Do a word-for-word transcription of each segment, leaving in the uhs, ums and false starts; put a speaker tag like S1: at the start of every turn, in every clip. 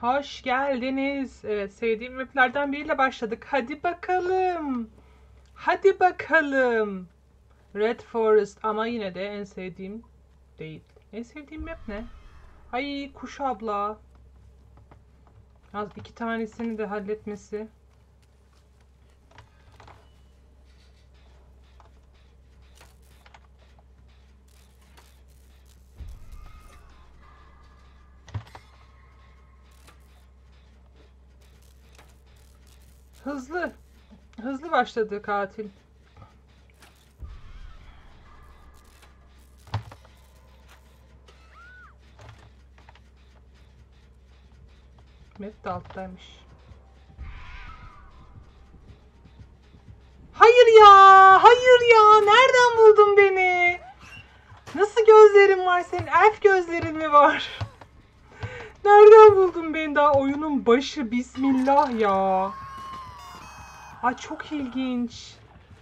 S1: Hoş geldiniz. Evet, sevdiğim maplerden biriyle başladık. Hadi bakalım. Hadi bakalım. Red Forest ama yine de en sevdiğim değil. En sevdiğim map ne? Ay kuş abla. Az iki tanesini de halletmesi. Hızlı. Hızlı başladı katil. Map de alttaymış. Hayır ya! Hayır ya! Nereden buldun beni? Nasıl gözlerin var senin? Elf gözlerin mi var? Nereden buldun beni daha oyunun başı? Bismillah ya. Ay çok ilginç.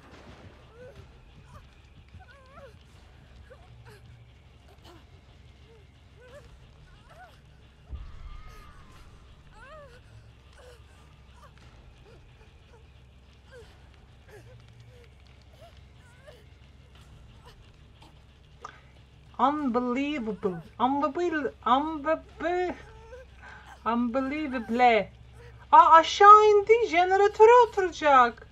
S1: Unbelievable. Unbelievable. Unbelievable. Unbelievable. Aa aşağı indi. Jeneratöre oturacak.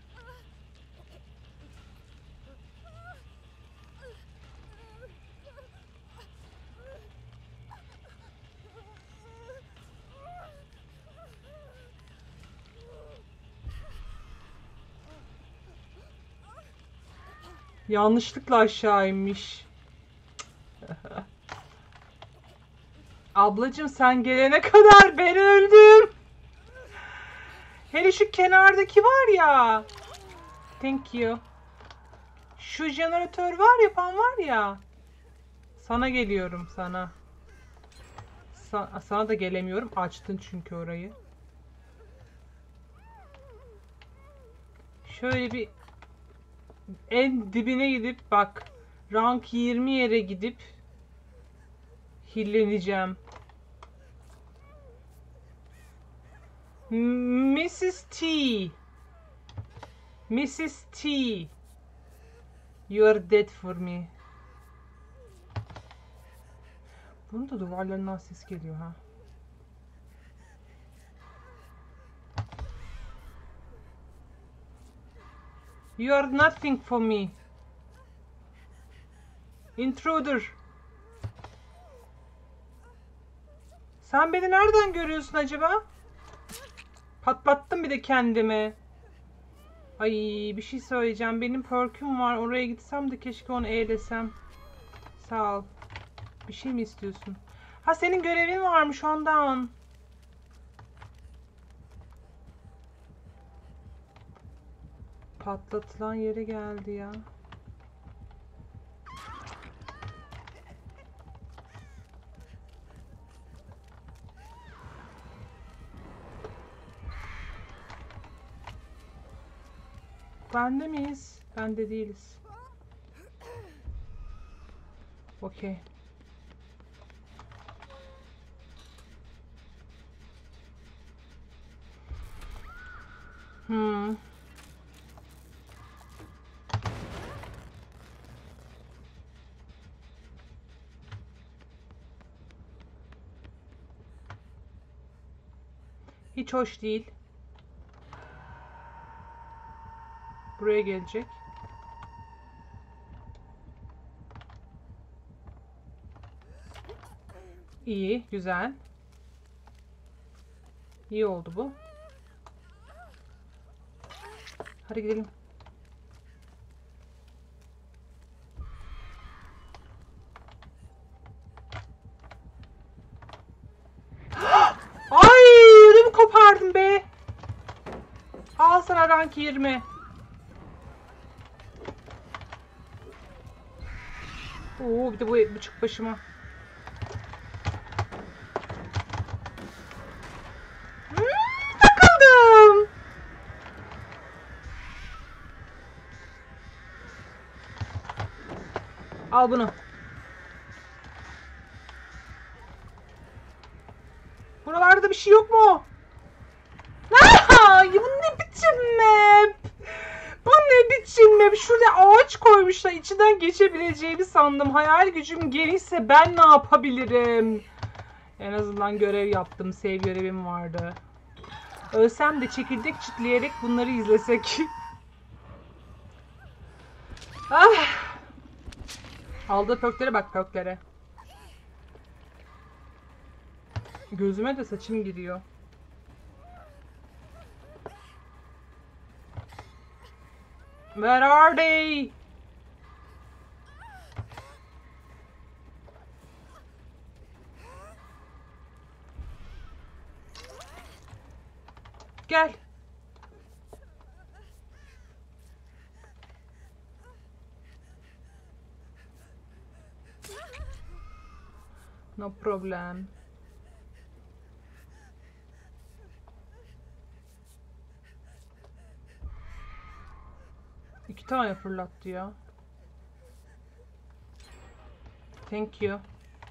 S1: Yanlışlıkla aşağı inmiş. Ablacım sen gelene kadar ben öldüm. Hele şu kenardaki var ya. Thank you. Şu jeneratör var yapan var ya. Sana geliyorum sana. Sa sana da gelemiyorum. Açtın çünkü orayı. Şöyle bir en dibine gidip bak. Rank yirmi yere gidip hilleneceğim. missus T. missus T. You are dead for me. Bunun da duvarlarından ses geliyor ha. You are nothing for me. Intruder. Sen beni nereden görüyorsun acaba? Patlattım bir de kendimi. Ay bir şey söyleyeceğim. Benim perk'üm var. Oraya gitsem de keşke onu eğlesem. Sağ ol. Bir şey mi istiyorsun? Ha senin görevin varmış ondan. Patlatılan yere geldi ya. Bende miyiz? Bende değiliz. Okey. Hmm. Hiç hoş değil. Buraya gelecek. İyi, güzel. İyi oldu bu. Hadi gidelim. Ay, ödümü kopardım be. Al sana rank yirmi. Oo, bir de bu buçuk başıma. Hmm, takıldım. Al bunu. Buralarda bir şey yok mu? Aa, bu ne biçim map? Bu ne biçim map? Şurada ağaç koymuşlar. İçinden geçebileceğimi sandım. Hayal gücüm gelirse ben ne yapabilirim? En azından görev yaptım. Save görevim vardı. Ölsem de çekirdek çitleyerek bunları izlesek. Ah. Aldığı perklere bak, perklere. Gözüme de saçım giriyor. Where are they? Gel. No problem. İki tane fırlattı ya. Thank you.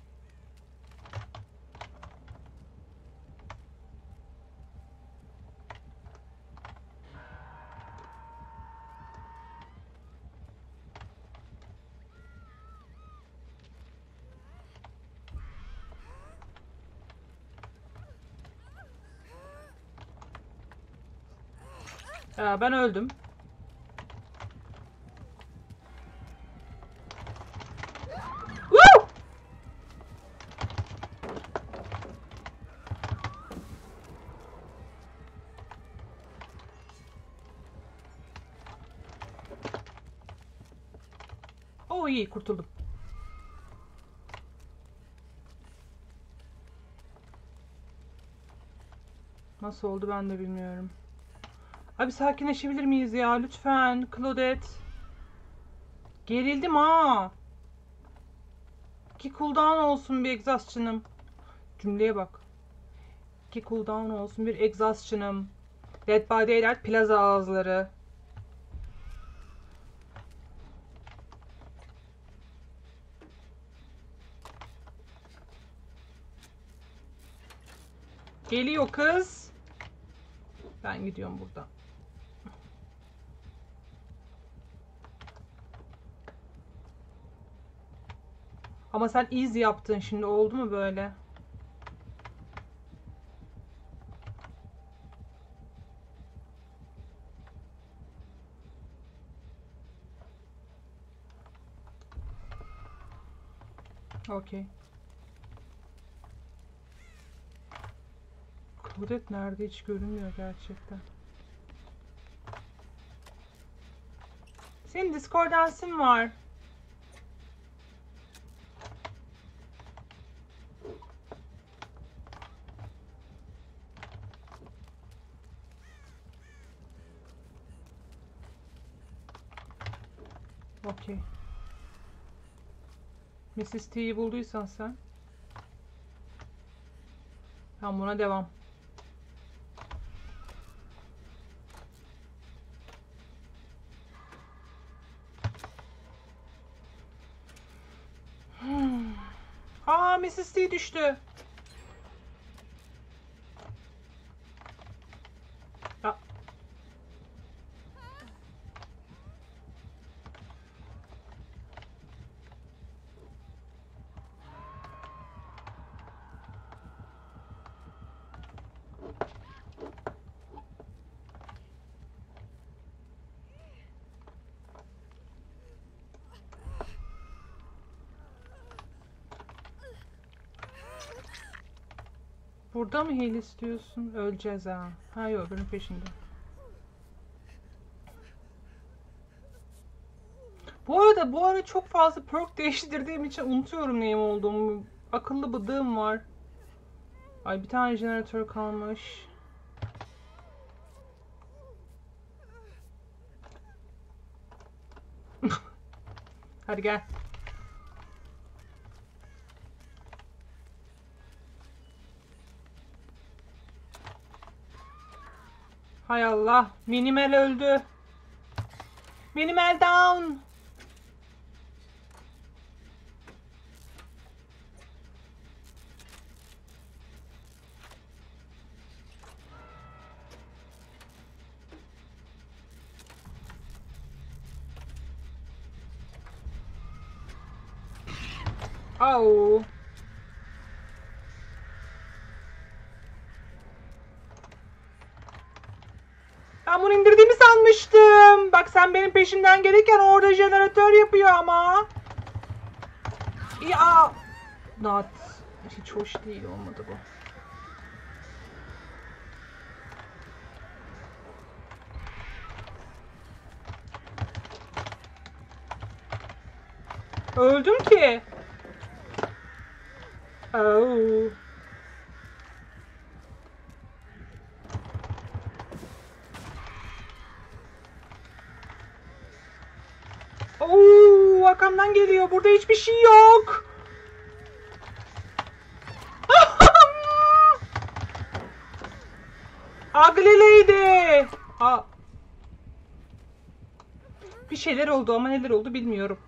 S1: Ee, ben öldüm. Woo! Oh iyi, kurtuldum. Nasıl oldu ben de bilmiyorum. Abi sakinleşebilir miyiz ya? Lütfen. Claudette. Gerildim ha. Ki cooldown olsun bir egzastçınım. Cümleye bak. Ki cooldown olsun bir egzastçınım. Dead by Daylight plaza ağızları. Geliyor kız. Ben gidiyorum buradan. Ama sen easy yaptın şimdi, oldu mu böyle? Okey. Claudette nerede, hiç görünmüyor gerçekten. Senin Discord'ansın var. Okey. missus T'yi bulduysan sen. Tamam, buna devam. Hmm. Aa, missus T düştü. Ya. Burada mı heal istiyorsun? Öleceğiz ha. Ha yok, öbürünün peşinde. Bu arada bu ara çok fazla perk değiştirdiğim için unutuyorum neyim olduğumu. Akıllı bıdığım var. Ay, bir tane jeneratör kalmış. Hadi gel. Hay Allah. Minimal öldü. Minimal down. Au. Ben bunu indirdiğimi sanmıştım. Bak sen benim peşimden gelirken orada jeneratör yapıyor ama. Ya. Not. Hiç hoş değil, olmadı bu. Öldüm ki. Oh. Oo, arkamdan geliyor. Burada hiçbir şey yok. Ugly lady. Aa. Bir şeyler oldu ama neler oldu bilmiyorum.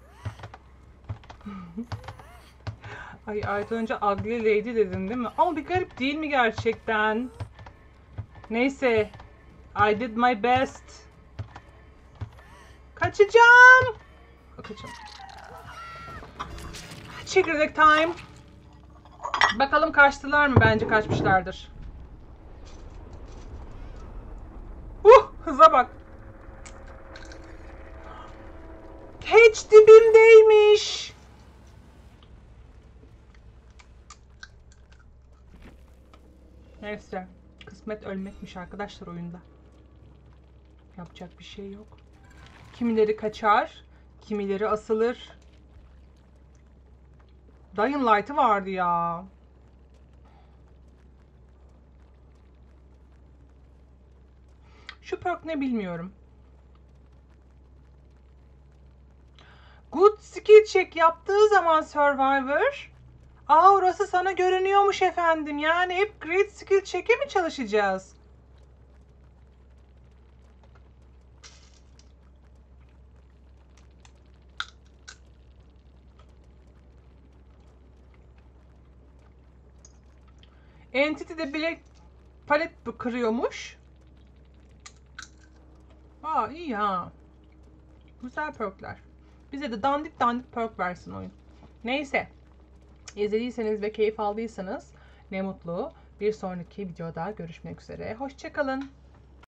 S1: Ay aydan önce ugly lady dedin değil mi? Ama bir garip değil mi gerçekten? Neyse. I did my best. Kaçacağım. Kaçacağım. Çekirdek time. Bakalım kaçtılar mı? Bence kaçmışlardır. Uh, hıza bak. Hiç dibimdeymiş. Neyse. Kısmet ölmekmiş arkadaşlar oyunda. Yapacak bir şey yok. Kimileri kaçar, kimileri asılır. Dying Light'ı vardı ya. Şu perk ne bilmiyorum. Good skill check yaptığı zaman Survivor, aa orası sana görünüyormuş efendim. Yani hep great skill check'e mi çalışacağız? Entity'de bile palet kırıyormuş. Aa iyi ha. Güzel perkler. Bize de dandik dandik perk versin oyun. Neyse. İzlediyseniz ve keyif aldıysanız ne mutlu. Bir sonraki videoda görüşmek üzere. Hoşça kalın.